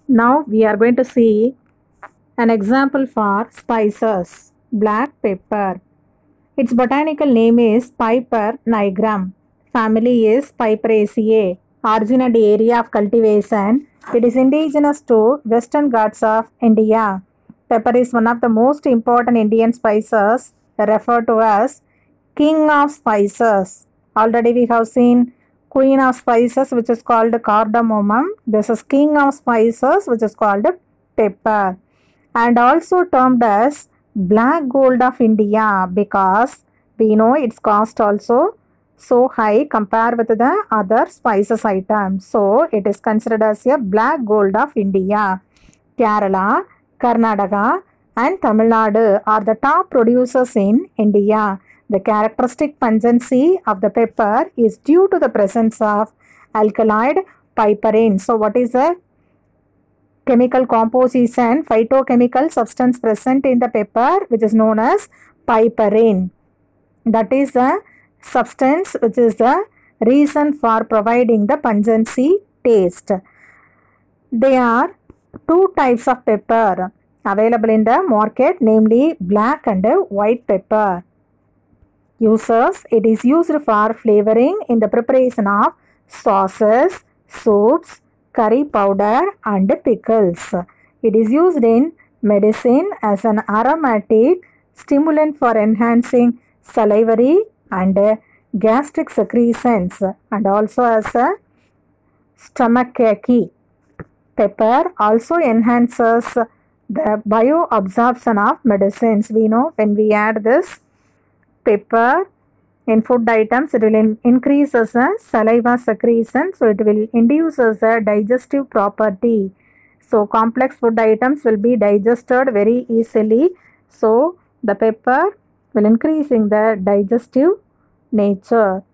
Now we are going to see an example for spices. Black pepper. Its botanical name is Piper nigrum. Family is Piperaceae. Origin and area of cultivation. It is indigenous to Western Ghats of India. Pepper is one of the most important Indian spices referred to as King of Spices. Already we have seen Queen of Spices, which is called cardamom. This is King of Spices, which is called pepper, and also termed as black gold of India because we know its cost also so high compared with the other spices items. So it is considered as a black gold of India. Kerala, Karnataka and Tamil Nadu are the top producers in India. The characteristic pungency of the pepper is due to the presence of alkaloid piperine. So what is the chemical composition, phytochemical substance present in the pepper, which is known as piperine? That is the substance which is the reason for providing the pungency taste. There are two types of pepper available in the market, namely black and white pepper. Uses: it is used for flavoring in the preparation of sauces, soups, curry powder and pickles. It is used in medicine as an aromatic stimulant for enhancing salivary and gastric secretions and also as a stomachache. Pepper also enhances the bioabsorption of medicines. We know when we add this pepper in food items, it will increase as a saliva secretion, so it will induce as a digestive property. So complex food items will be digested very easily. So the pepper will increase in the digestive nature.